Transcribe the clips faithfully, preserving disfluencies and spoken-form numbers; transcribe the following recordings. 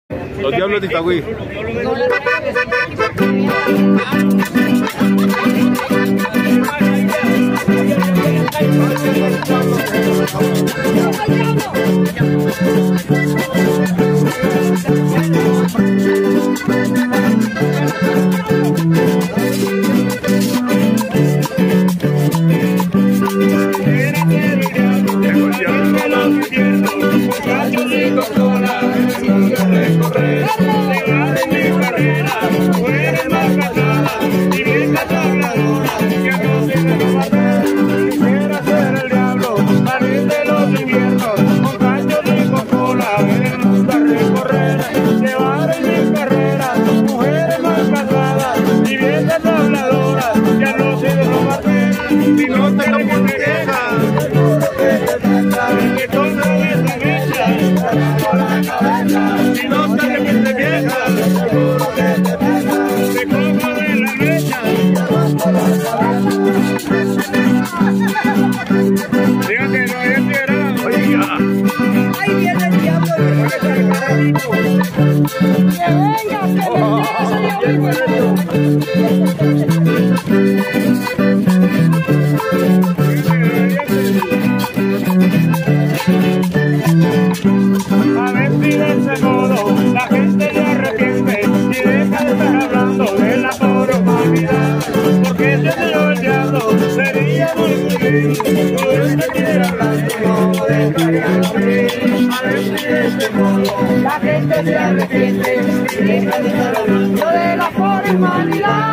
Los Diablos de Itagüí. Si no te arrepientes vieja, seguro que te pesa, te cojo de la mecha. Digan que no hay entierado. Oiga. Ahí viene el diablo. Que venga, que venga ese A ver si de ese modo la gente se arrepiente y deja de estar hablando de la pobre humanidad, porque si se lo el diablo sería muy feliz, por eso quiere hablando no dejaría morir. A ver si de ese modo la gente se arrepiente y deja de estar hablando de la pobre humanidad,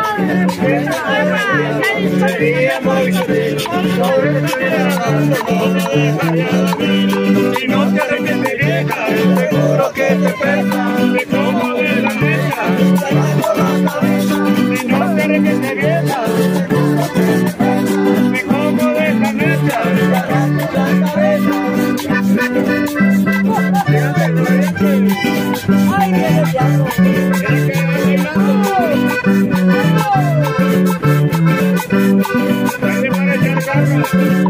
sería muy feliz, por eso quiere hablando no dejaría morir. Si no te arrepientes vieja, seguro que te pesa, te como de la mecha, te bajo la cabeza. Si no te arrepientes vieja, te como de la mecha, te arranco la cabeza. Ay, viene el diablo. Vale para echar garra.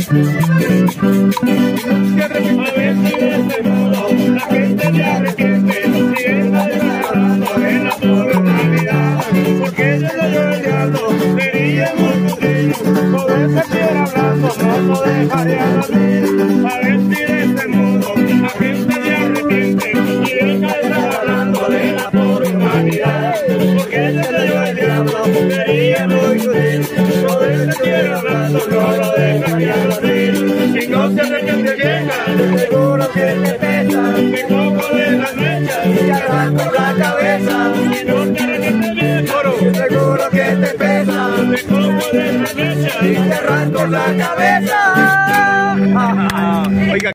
A ver si de este modo la gente se arrepiente y deja de estar hablando de la pobre humanidad, porque yo no yo el diablo sería muy feliz, por eso quiere hablando no lo dejaría dormir. A ver si de este modo la gente se arrepiente y deja de estar hablando de la pobre humanidad, porque yo no yo el diablo sería muy feliz, por eso quiere hablando no lo dejaría dormir. Si no se arrepiente vieja, seguro que te pesa, te cojo de la mecha y te arranco la cabeza. Si no te arrepientes vieja, seguro que te pesa, te cojo de la mecha y te arranco la cabeza. Oiga.